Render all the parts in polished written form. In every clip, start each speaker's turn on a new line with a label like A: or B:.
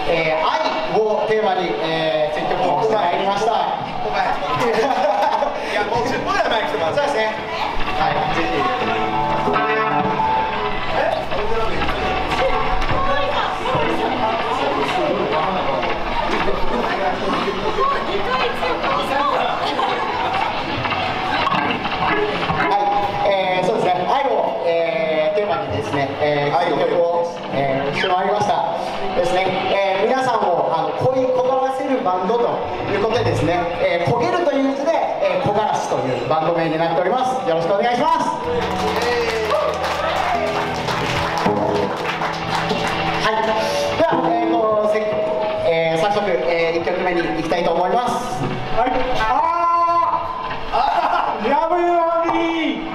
A: 愛をテーマに、選曲をしてまいりました。
B: 1個前。いや、もう10分ぐらい前に来てます。
A: そうですね。はい、ぜひ。そうですね。愛を、テーマにですね、愛の曲を、してまいりましたですね。皆さんを恋焦がらせるバンドということでですね、焦げるという字で、木枯らしというバンド名になっております。よろしくお願いします。はい。では、早速、1曲目に行きたいと思います。はい。ラブユーオンリー。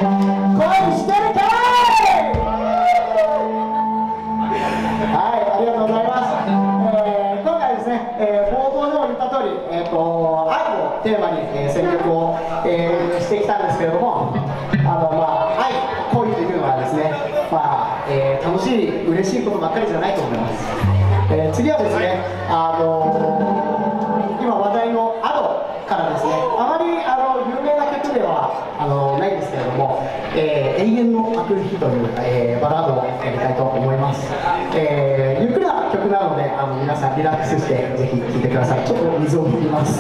A: してるかい。はい、ありがとうございます。今回ですね、冒頭でも言った通り、愛をテーマに、選曲を、してきたんですけれども、愛、恋というのはですね、楽しい、嬉しいことばっかりじゃないと思います。次はですね、今話題のアドからですね、あまり有名な曲ではないんですけれども、永遠のあくる日という、バラードをやりたいと思います。ゆっくりな曲なので皆さんリラックスしてぜひ聴いてください。ちょっと水を飲みます。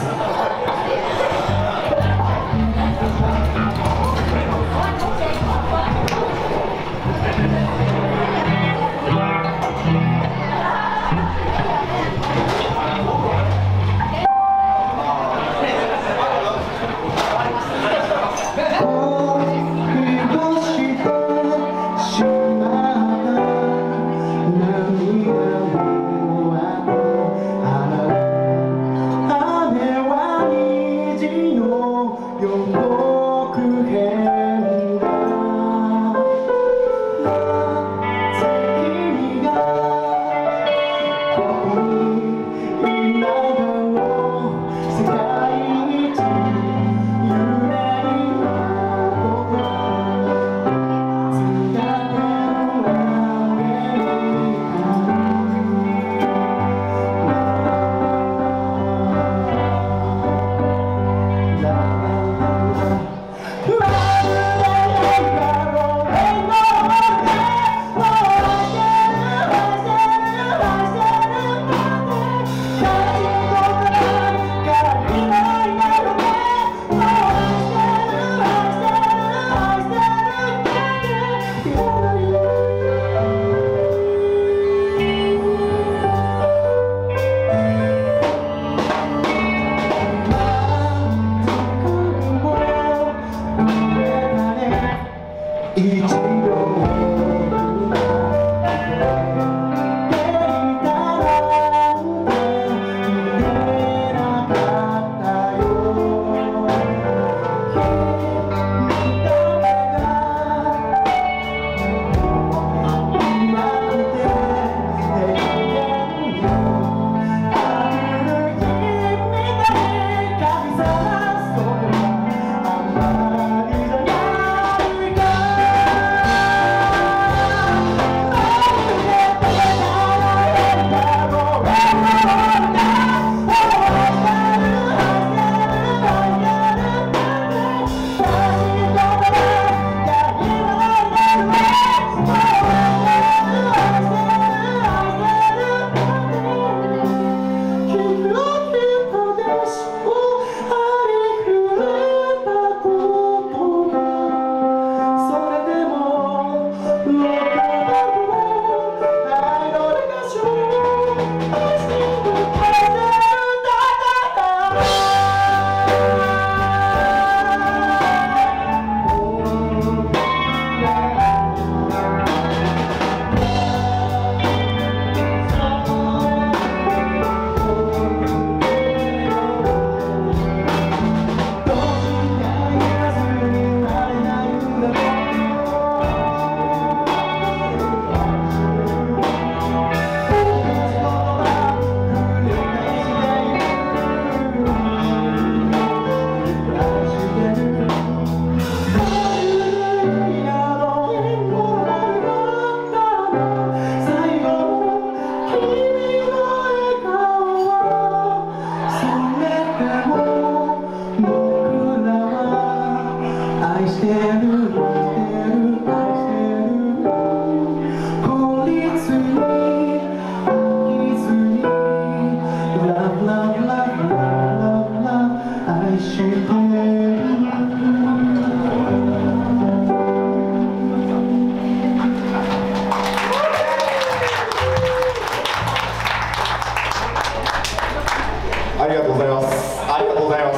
B: ありがとうございます。ありがとうございます。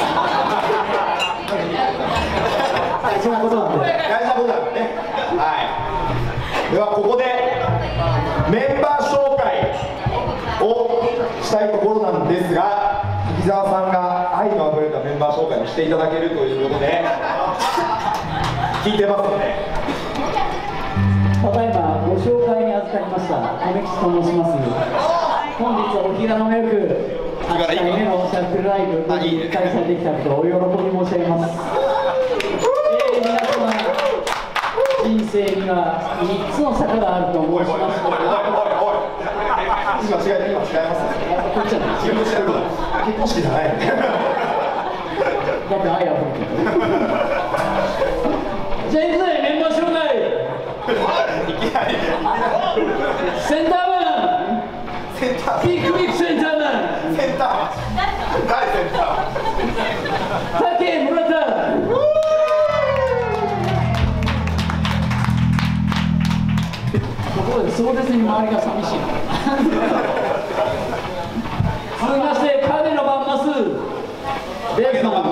A: 大事なことなんで。
B: 大事なことなんでね。はい。ではここでメンバー紹介をしたいところなんですが、滝沢さんが愛のあふれたメンバー紹介をしていただけるということで。 聞いてますので。
C: ただいまご紹介に預かりました亀吉と申します。本日お日がのよく8回目のシャッフルライブ開催できたことをお喜び申し上げます。皆様人生には3つの坂があると申しますので、
B: 今違います。
C: こっちじゃない。
B: 結婚式じゃない。
C: だって愛は本当に。じゃあいくぜ、メンバー紹介。センターマン。ビッグセンターマン。
B: センター。誰センター。
C: 竹村田。ところで壮絶に周りが寂しい。続きまして彼のバンマス。レースマン。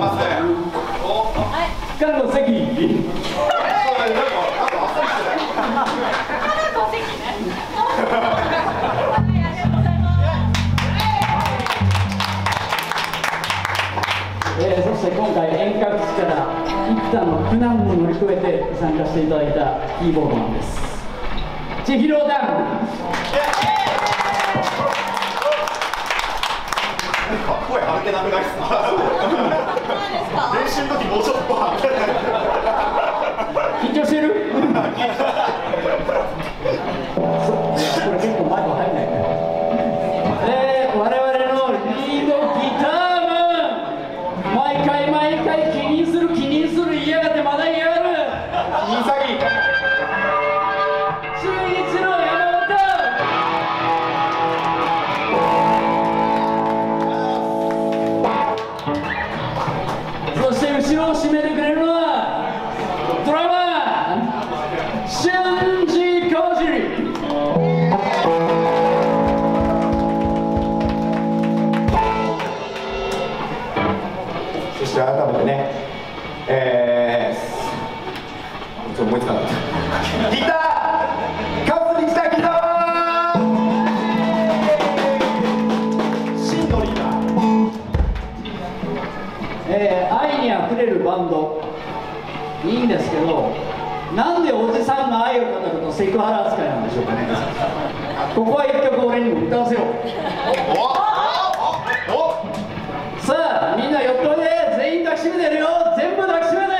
C: 彼の関。そして今回遠隔地から幾多の苦難も乗り越えて参加していただいたキーボードマンです。千尋ダン。
B: 声張る気なくないですか。練習の時もうちょっと
C: 緊張してる？これ結構前も入んないね。我々のリードギターマン、毎回気にする言いやがってまだ言いやがる。
B: 潔い。
C: 中日の山本。そして後ろを締めてくれるのはドラマー俊二浩二。
B: そして改めてね、ちょっと思いつかなかった。ギターカズに来たギター真のリーダー。
C: 愛にあふれるバンドいいんですけど、なんでおじさんの愛を語るとセクハラ扱いなんでしょうかね。ここは一曲俺にも歌わせよう。さあみんな寄っといで、全員抱きしめてるよ。全部抱きしめて。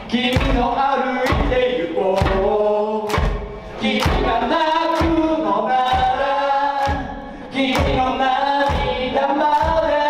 C: 君の歩いて行こう君が泣くのなら君の涙まで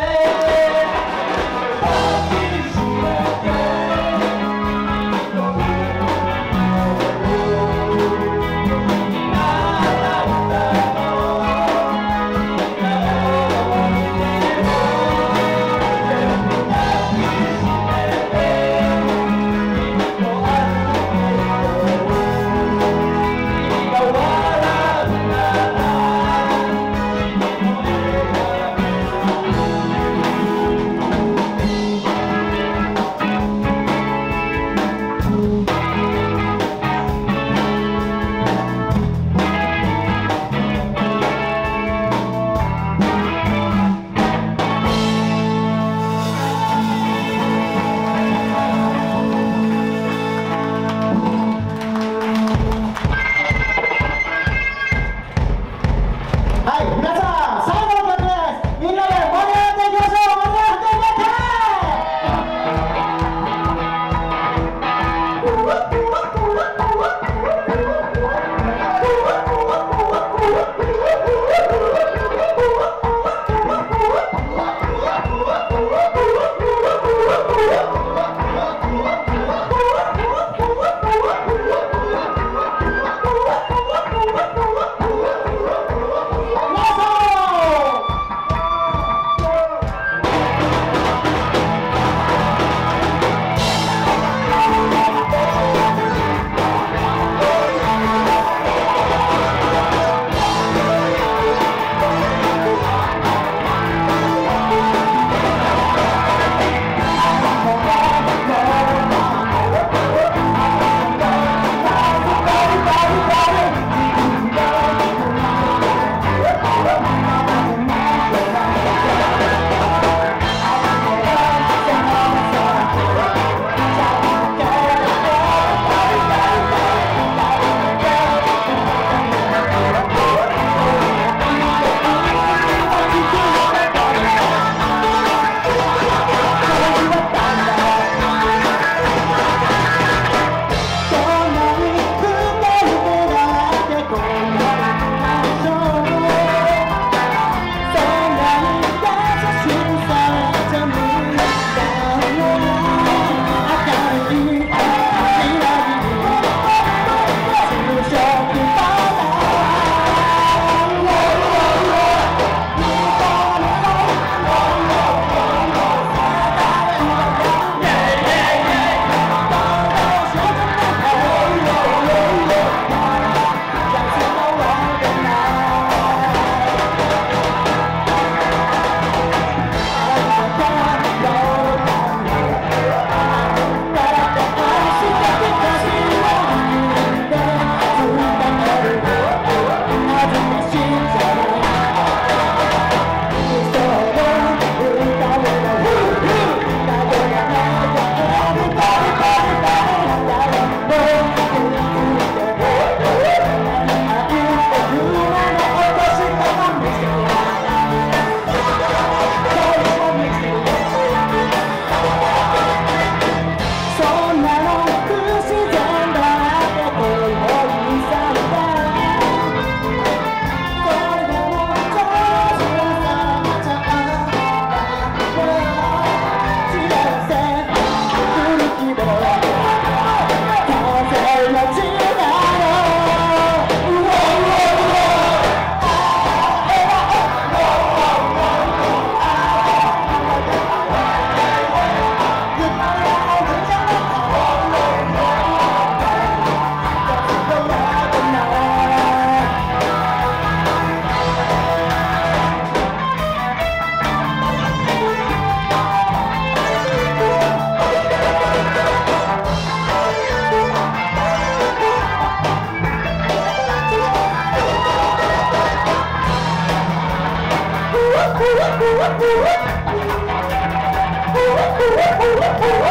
D: Woo!